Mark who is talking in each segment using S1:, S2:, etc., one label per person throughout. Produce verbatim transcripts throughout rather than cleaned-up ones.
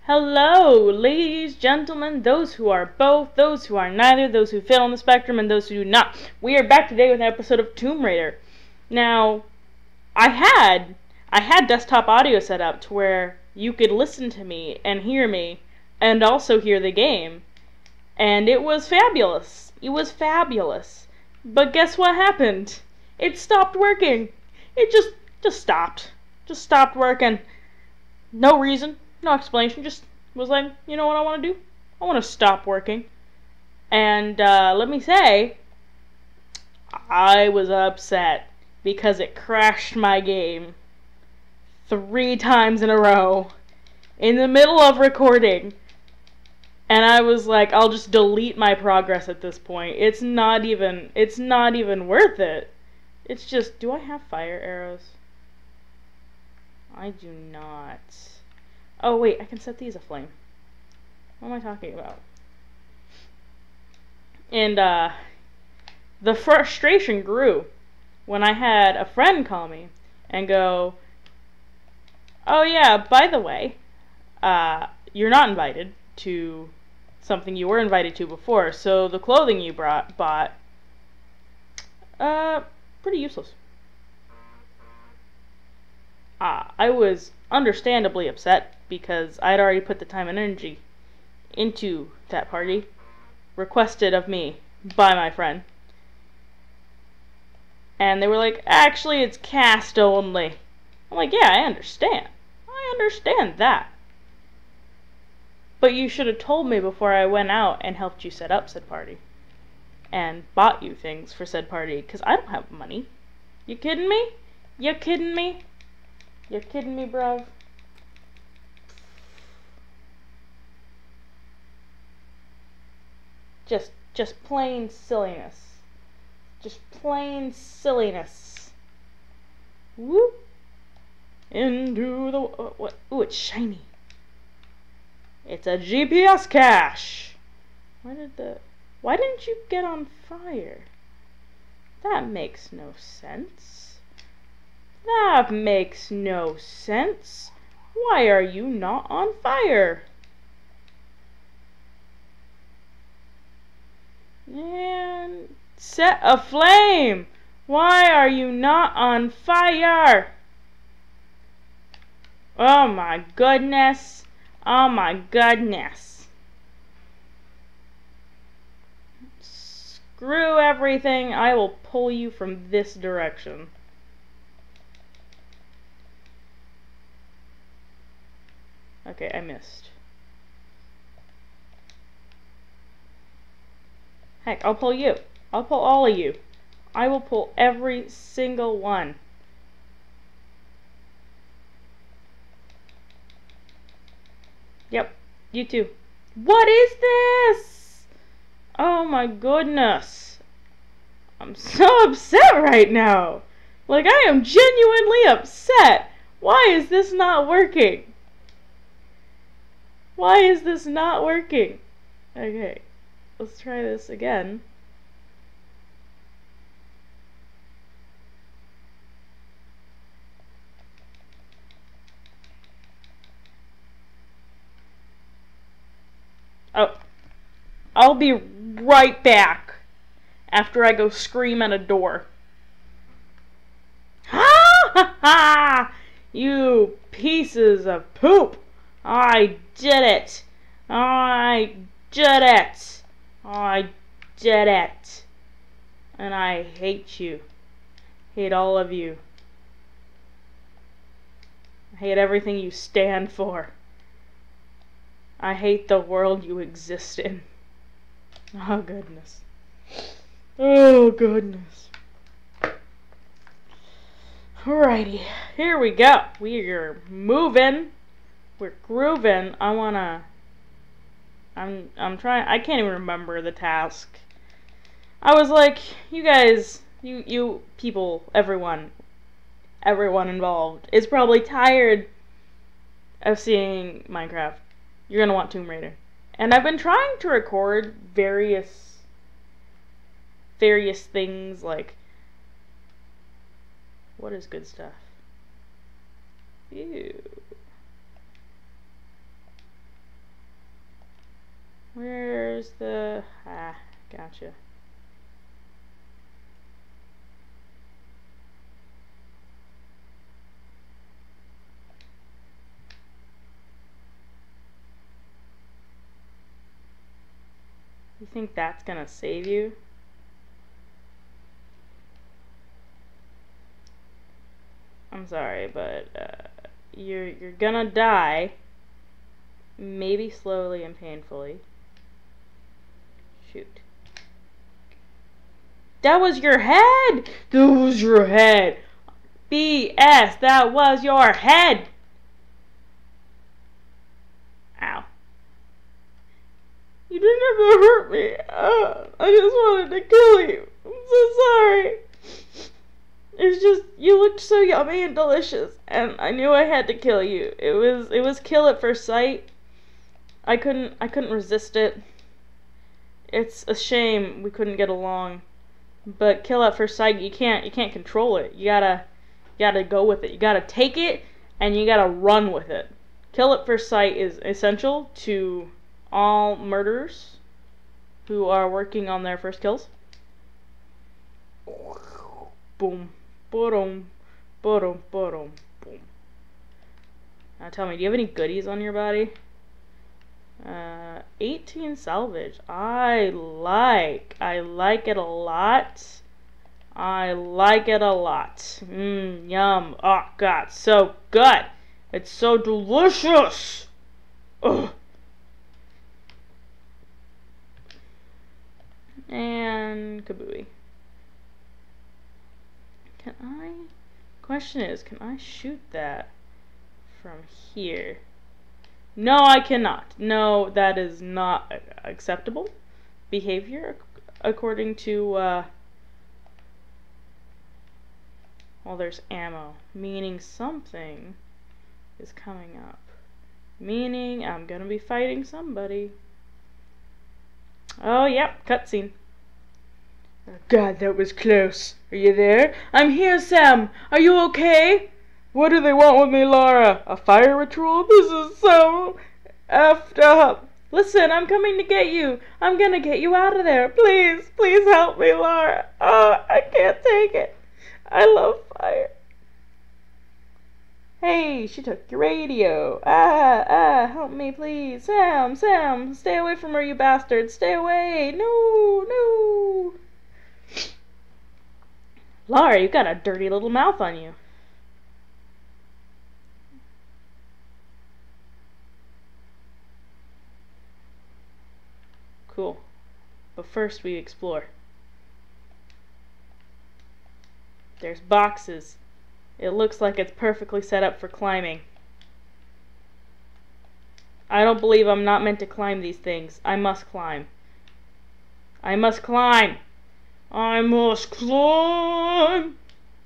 S1: Hello, ladies, gentlemen, those who are both, those who are neither, those who fit on the spectrum, and those who do not. We are back today with an episode of Tomb Raider. Now, I had, I had desktop audio set up to where you could listen to me and hear me, and also hear the game. And it was fabulous. It was fabulous. But guess what happened? It stopped working. It just, just stopped. Just stopped working. No reason. No explanation, just was like, you know what I want to do? I want to stop working. And uh, let me say, I was upset because it crashed my game three times in a row in the middle of recording. And I was like, I'll just delete my progress at this point. It's not even, it's not even worth it. It's just, do I have fire arrows? I do not. Oh wait, I can set these aflame. What am I talking about? And uh, the frustration grew when I had a friend call me and go, oh yeah, by the way, uh, you're not invited to something you were invited to before, so the clothing you brought bought, uh, pretty useless. Uh, I was understandably upset because I'd already put the time and energy into that party requested of me by my friend. And they were like, actually it's cast only. I'm like, yeah, I understand. I understand that. But you should have told me before I went out and helped you set up said party. And bought you things for said party, because I don't have money. You kidding me? You kidding me? You kidding me, bruv? Just, just plain silliness. Just plain silliness. Whoop. Into the, uh, what? Ooh, it's shiny. It's a G P S cache. Why did the, why didn't you get on fire? That makes no sense. That makes no sense. Why are you not on fire? And set aflame. Why are you not on fire? Oh my goodness. Oh my goodness. Screw everything. I will pull you from this direction. Okay, I missed. Heck, I'll pull you. I'll pull all of you. I will pull every single one. Yep, you too. What is this? Oh my goodness. I'm so upset right now. Like, I am genuinely upset. Why is this not working? Why is this not working? Okay. Let's try this again. Oh, I'll be right back after I go scream at a door. Ha ha ha! You pieces of poop! I did it! I did it! I did it. And I hate you. Hate all of you. I hate everything you stand for. I hate the world you exist in. Oh goodness. Oh goodness. Alrighty, here we go. We're moving. We're grooving. I wanna I'm I'm trying I can't even remember the task. I was like, you guys, you you people, everyone, everyone involved is probably tired of seeing Minecraft. You're gonna want Tomb Raider. And I've been trying to record various various things, like, what is good stuff? Ew. where's the... Ah, gotcha. You think that's gonna save you? I'm sorry, but uh, you're you're gonna die. Maybe slowly and painfully. Shoot. That was your head! That was your head! B S, that was your head! Ow. You didn't have to hurt me. Uh, I just wanted to kill you. I'm so sorry. It's just, you looked so yummy and delicious, and I knew I had to kill you. It was, it was kill at first sight. I couldn't, I couldn't resist it. It's a shame we couldn't get along. But kill at first sight, you can't, you can't control it. You gotta, you gotta go with it. You gotta take it, and you gotta run with it. Kill at first sight is essential to all murderers who are working on their first kills. Boom. Boom. Boom. Boom. Boom. Now tell me, do you have any goodies on your body? Uh, eighteen salvage. I like. I like it a lot. I like it a lot. Mmm, yum. Oh, God, so good. It's so delicious. Ugh. And kabooey. Can I? Question is, can I shoot that from here? No, I cannot. No, that is not acceptable behavior according to, uh, well, there's ammo, meaning something is coming up. Meaning I'm gonna be fighting somebody. Oh, yep, cutscene. Oh, God, that was close. Are you there? I'm here, Sam. Are you okay? What do they want with me, Lara? A fire ritual? This is so effed up. Listen, I'm coming to get you. I'm gonna get you out of there. Please, please help me, Lara. Oh, I can't take it. I love fire. Hey, she took your radio. Ah, ah, help me, please. Sam, Sam, stay away from her, you bastard. Stay away. No, no. Lara, you got a dirty little mouth on you. Cool. But first we explore. There's boxes. It looks like it's perfectly set up for climbing. I don't believe I'm not meant to climb these things. I must climb. I must climb. I must climb.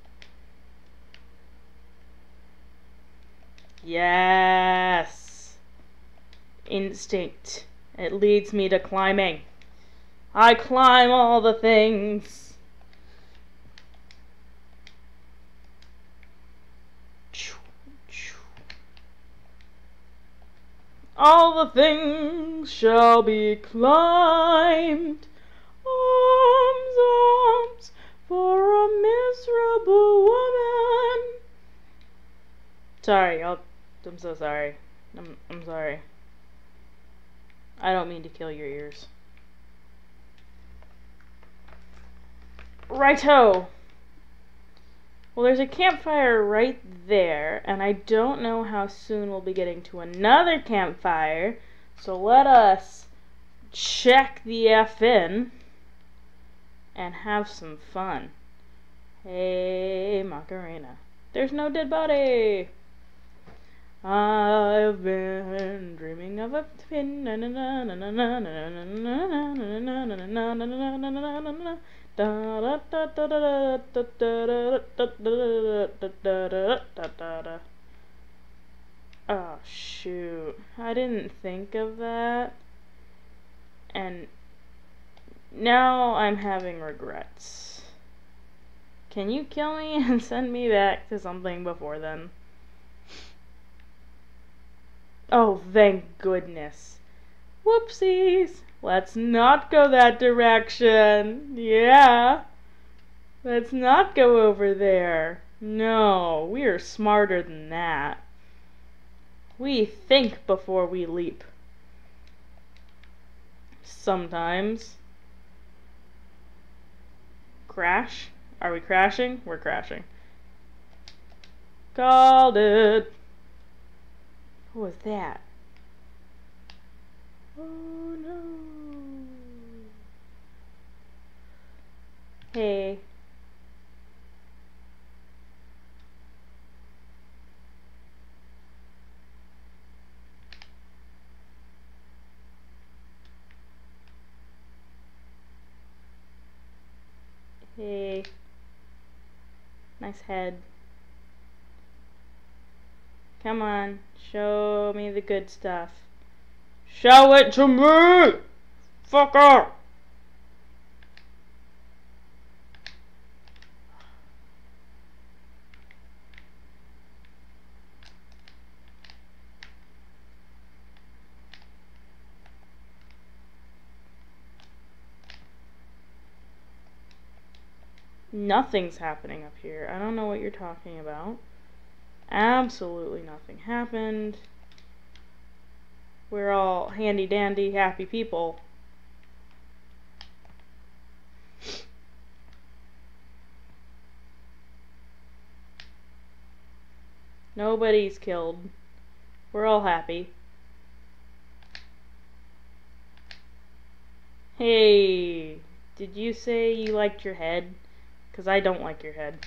S1: Yes. Instinct. It leads me to climbing. I climb all the things. All the things shall be climbed. Arms, arms for a miserable woman. Sorry, I'll, I'm so sorry. I'm, I'm sorry. I don't mean to kill your ears. Righto. Well, there's a campfire right there, and I don't know how soon we'll be getting to another campfire, so let us check the F in and have some fun. Hey, Macarena. There's no dead body. I've been dreaming of a pin. Oh shoot, I didn't think of that, and now I'm having regrets. Can you kill me and send me back to something before then? Oh, thank goodness. Whoopsies. Let's not go that direction. Yeah. Let's not go over there. No, we are smarter than that. We think before we leap. Sometimes. Crash? Are we crashing? We're crashing. Called it. What was that? Oh no. Hey. Hey. Nice head. Come on, show me the good stuff. Show it to me! Fucker! Nothing's happening up here. I don't know what you're talking about. Absolutely nothing happened. We're all handy dandy happy people. Nobody's killed. We're all happy. Hey, did you say you liked your head? 'Cause I don't like your head.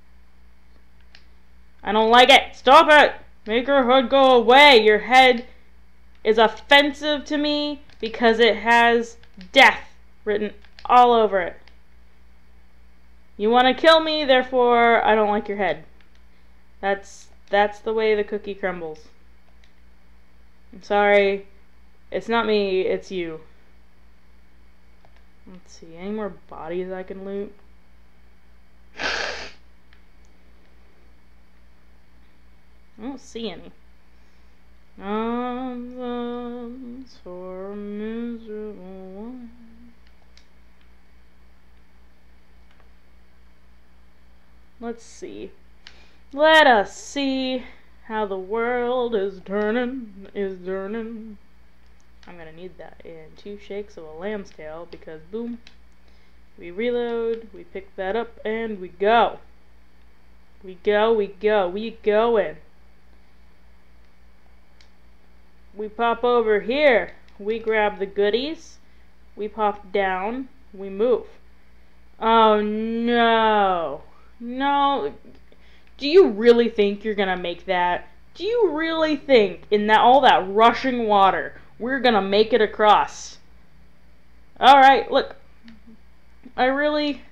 S1: I don't like it! Stop it! Make your head go away! Your head is offensive to me because it has death written all over it. You want to kill me, therefore I don't like your head. That's that's the way the cookie crumbles. I'm sorry. It's not me, it's you. Let's see, any more bodies I can loot? I don't see any. Nonsense for a miserable one. Let's see. Let us see how the world is turning, is turning. I'm gonna need that in two shakes of a lamb's tail because boom, we reload, we pick that up, and we go. We go, we go, we going. We pop over here, we grab the goodies, we pop down, we move. Oh no, no, do you really think you're gonna make that? Do you really think in that all that rushing water, we're gonna make it across? Alright, look, I really,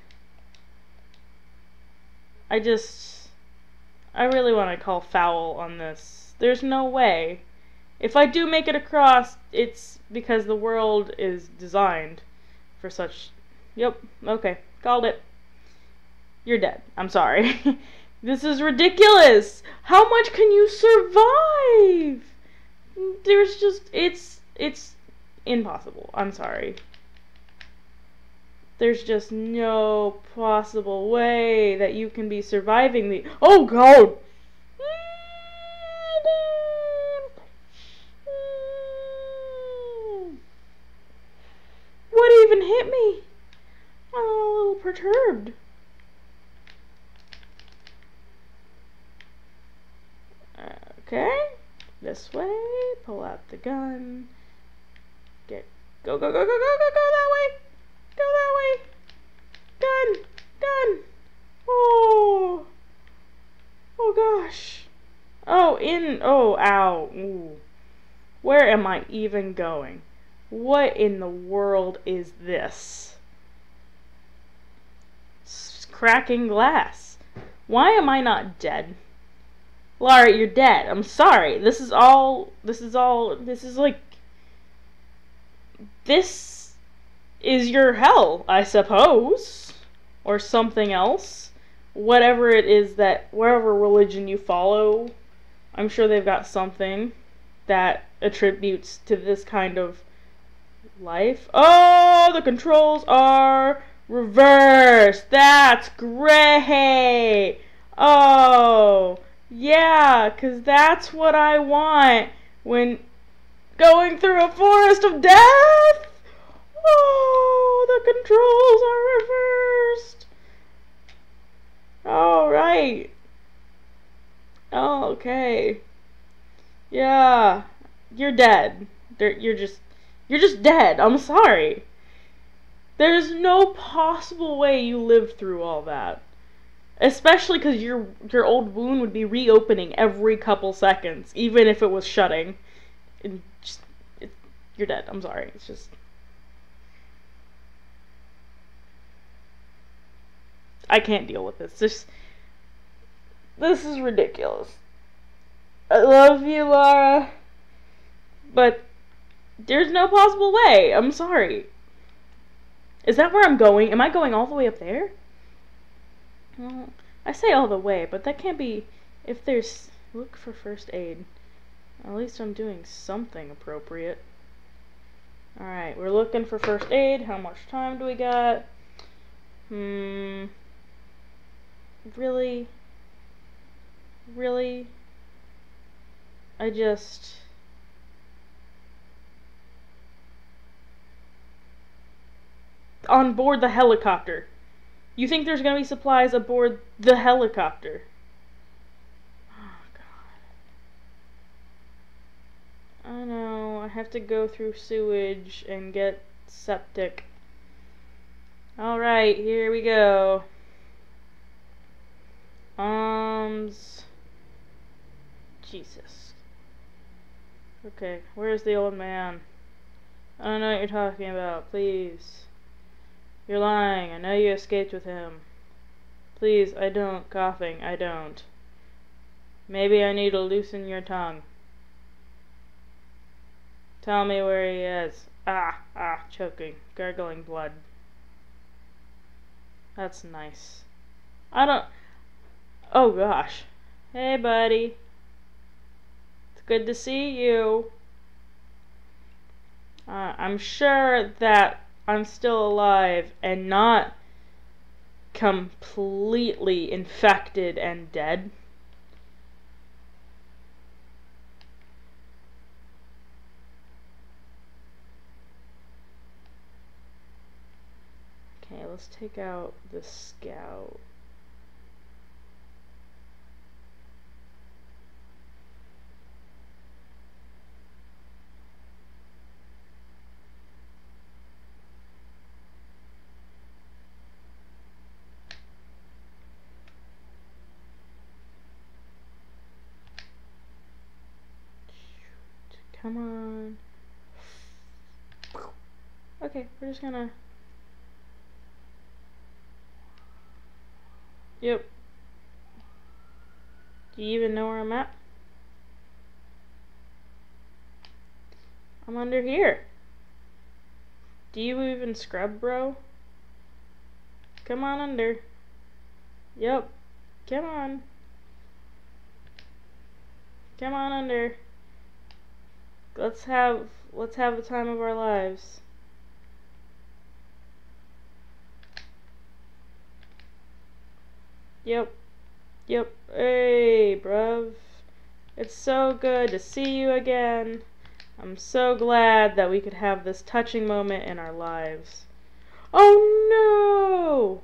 S1: I just, I really want to call foul on this. There's no way. If I do make it across, it's because the world is designed for such... Yep, okay, called it. You're dead. I'm sorry. This is ridiculous! How much can you survive? There's just... It's... It's impossible. I'm sorry. There's just no possible way that you can be surviving the... Oh, God! What even hit me? I'm a little perturbed. Okay, this way, pull out the gun, get, go, go, go, go, go, go, go that way, go that way, gun, gun, oh, oh gosh, oh, in, oh, ow, ooh, where am I even going? What in the world is this? It's cracking glass. Why am I not dead? Lara, you're dead. I'm sorry. This is all, this is all, this is like, this is your hell, I suppose. Or something else. Whatever it is that, wherever religion you follow, I'm sure they've got something that attributes to this kind of life. Oh, the controls are reversed. That's great. Oh, yeah, because that's what I want when going through a forest of death. Oh, the controls are reversed. All right. Oh, okay. Yeah, you're dead. You're just, you're just dead. I'm sorry. There's no possible way you lived through all that. Especially because your your old wound would be reopening every couple seconds, even if it was shutting. And just, it, you're dead. I'm sorry. It's just, I can't deal with this. This, this is ridiculous. I love you, Lara, but there's no possible way. I'm sorry. Is that where I'm going? Am I going all the way up there? Well, I say all the way, but that can't be. If there's, look for first aid. At least I'm doing something appropriate. Alright, we're looking for first aid. How much time do we got? Hmm. Really? Really? I just... On board the helicopter. You think there's gonna be supplies aboard the helicopter? Oh, God. I know, I have to go through sewage and get septic. Alright, here we go. Arms. Jesus. Okay, where's the old man? I don't know what you're talking about, please. You're lying. I know you escaped with him. Please, I don't. Coughing, I don't. Maybe I need to loosen your tongue. Tell me where he is. Ah, ah, choking, gurgling blood. That's nice. I don't... Oh, gosh. Hey, buddy. It's good to see you. Uh, I'm sure that I'm still alive and not completely infected and dead. Okay, let's take out the scout. Come on. Okay, we're just gonna... Yep. Do you even know where I'm at? I'm under here. Do you even scrub, bro? Come on under. Yep. Come on. Come on under. Let's have let's have the time of our lives. Yep. Yep. Hey, bruv. It's so good to see you again. I'm so glad that we could have this touching moment in our lives. Oh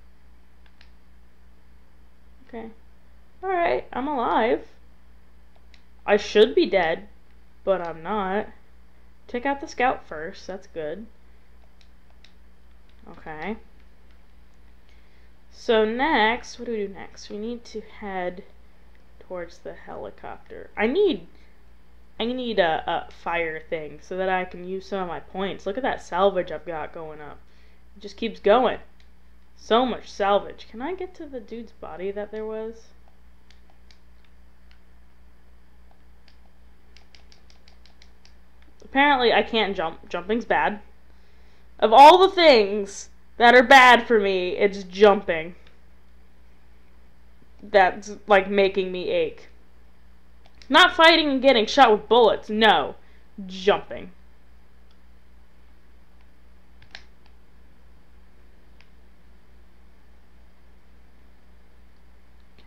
S1: no! Okay. Alright, I'm alive. I should be dead, but I'm not. Take out the scout first, that's good. Okay. So next, what do we do next? We need to head towards the helicopter. I need, I need a, a fire thing so that I can use some of my points. Look at that salvage I've got going up. It just keeps going. So much salvage. Can I get to the dude's body that there was? Apparently I can't jump. Jumping's bad. Of all the things that are bad for me, it's jumping that's like making me ache. Not fighting and getting shot with bullets, no. Jumping.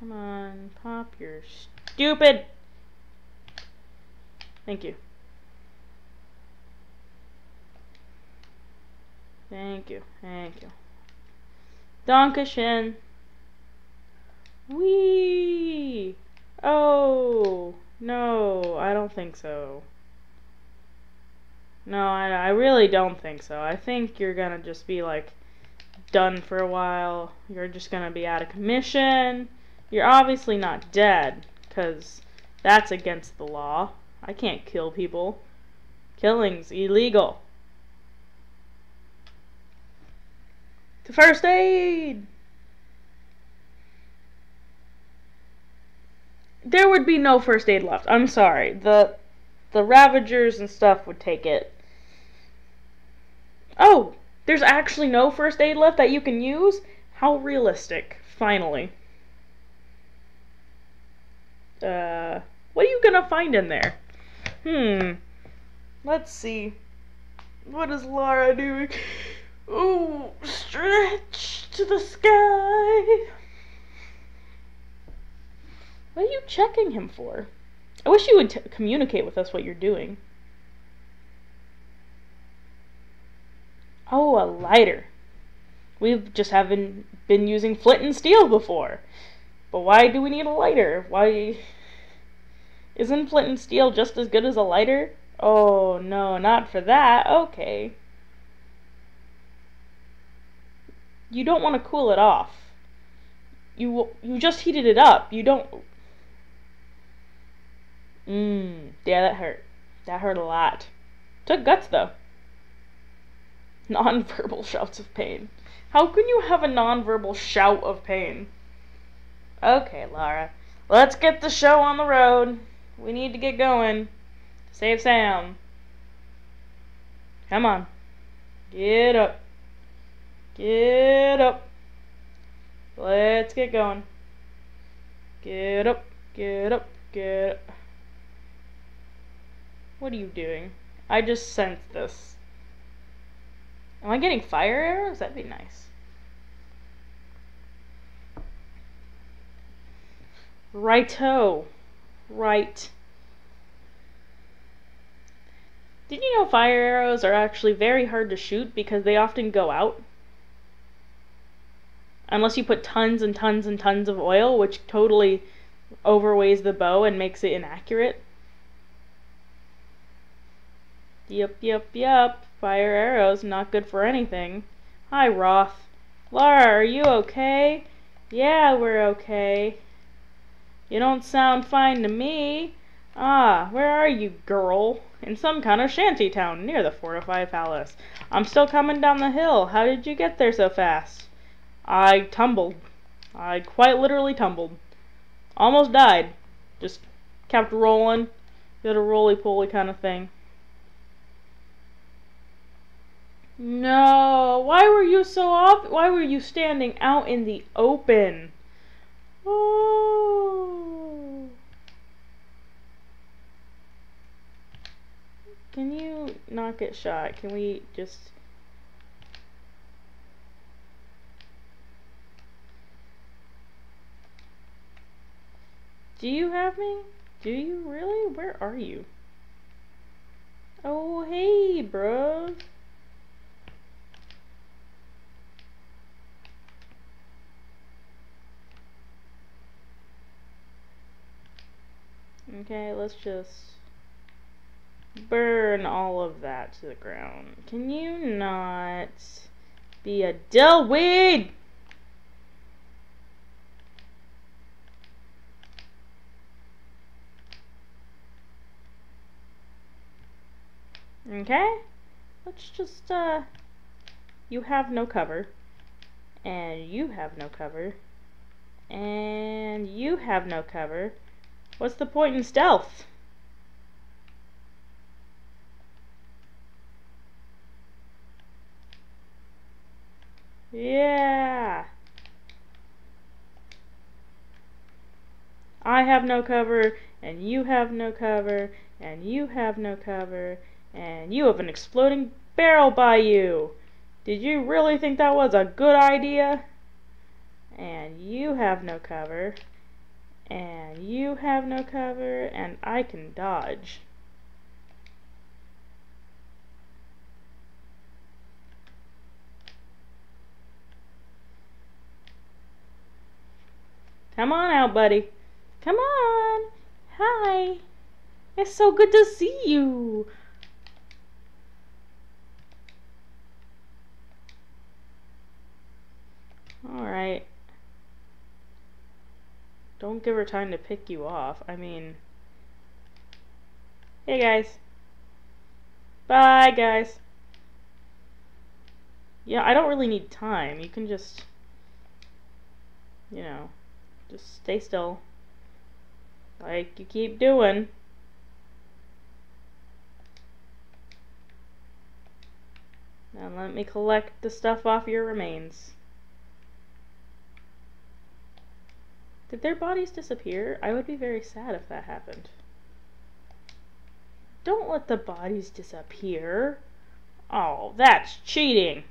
S1: Come on, pop your stupid. Thank you. Thank you. Thank you. Dankeschön. Wee. Oh, no, I don't think so. No, I, I really don't think so. I think you're gonna just be like done for a while. You're just gonna be out of commission. You're obviously not dead, because that's against the law. I can't kill people. Killing's illegal. To first aid! There would be no first aid left. I'm sorry. The the Ravagers and stuff would take it. Oh, there's actually no first aid left that you can use? How realistic. Finally. Uh, what are you gonna find in there? Hmm. Let's see. What is Lara doing? Ooh, stretch to the sky. What are you checking him for? I wish you would t communicate with us what you're doing. Oh, a lighter. We just haven't been using flint and steel before. But why do we need a lighter? Why... Isn't flint and steel just as good as a lighter? Oh, no, not for that. Okay. You don't want to cool it off. You you just heated it up. You don't... Mmm. Yeah, that hurt. That hurt a lot. Took guts, though. Non-verbal shouts of pain. How can you have a non-verbal shout of pain? Okay, Lara. Let's get the show on the road. We need to get going. Save Sam. Come on. Get up. Get up. Let's get going. Get up. Get up. Get up. What are you doing? I just sensed this. Am I getting fire arrows? That'd be nice. Righto. Right. Did you know fire arrows are actually very hard to shoot because they often go out? Unless you put tons and tons and tons of oil, which totally overweighs the bow and makes it inaccurate. Yep, yep, yep. Fire arrows, not good for anything. Hi, Roth. Lara, are you okay? Yeah, we're okay. You don't sound fine to me. Ah, where are you, girl? In some kind of shanty town near the fortified palace. I'm still coming down the hill. How did you get there so fast? I tumbled. I quite literally tumbled. Almost died. Just kept rolling. Did a roly-poly kind of thing. No, why were you so off? Why were you standing out in the open? Oh. Can you not get shot? Can we just... Do you have me? Do you really? Where are you? Oh, hey, bros. Okay, let's just burn all of that to the ground. Can you not be a dillweed? Okay, let's just, uh, you have no cover, and you have no cover, and you have no cover. What's the point in stealth? Yeah. I have no cover, and you have no cover, and you have no cover, and you have an exploding barrel by you. Did you really think that was a good idea? And you have no cover, And you have no cover, and I can dodge. Come on out, buddy. Come on. Hi. It's so good to see you. Alright. Don't give her time to pick you off. I mean... Hey, guys. Bye, guys. Yeah, I don't really need time. You can just... You know... Just stay still. Like you keep doing. Now let me collect the stuff off your remains. Did their bodies disappear? I would be very sad if that happened. Don't let the bodies disappear. Oh, that's cheating.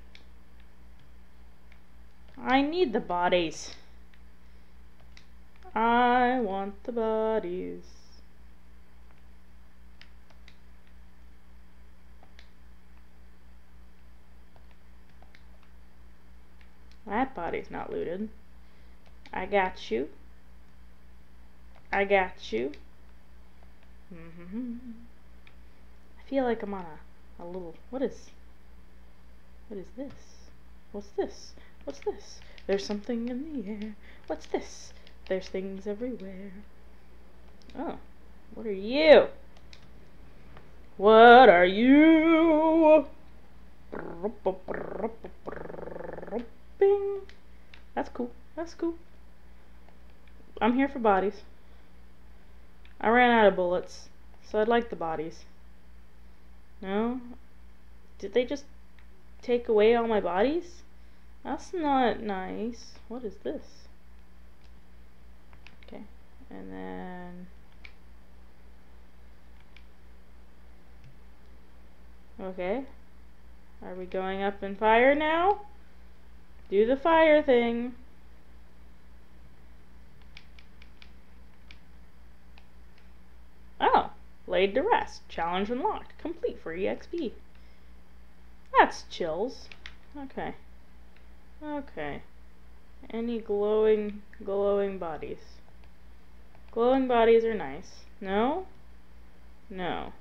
S1: I need the bodies. I want the bodies. That body's not looted. I got you. I got you. Mm-hmm. I feel like I'm on a, a little... What is... What is this? What's this? What's this? There's something in the air. What's this? There's things everywhere. Oh, what are you? What are you? Bing. That's cool. That's cool. I'm here for bodies. I ran out of bullets, so I'd like the bodies. No? Did they just take away all my bodies? That's not nice. What is this? Okay, and then okay, are we going up in fire now? Do the fire thing. Oh, laid to rest. Challenge unlocked. Complete for E X P. That's chills. Okay. Okay. Any glowing, glowing bodies? Glowing bodies are nice. No? No.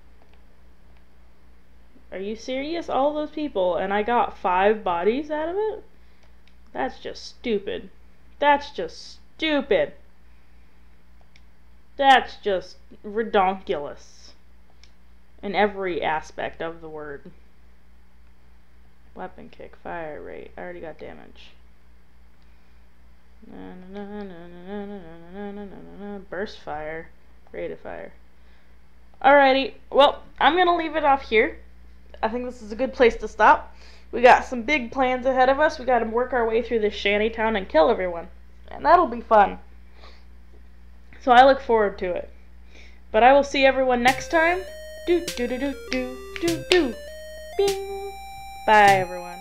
S1: Are you serious? All those people, and I got five bodies out of it? That's just stupid. That's just stupid. That's just redonkulous. In every aspect of the word. Weapon kick, fire rate. I already got damage. Na, na, na, na, na, na, na, na, na, na. Burst fire, rate of fire. Alrighty, well, I'm gonna leave it off here. I think this is a good place to stop. We got some big plans ahead of us. We gotta work our way through this shanty town and kill everyone. And that'll be fun. So I look forward to it. But I will see everyone next time. Do do do do do do do. Bing. Bye everyone.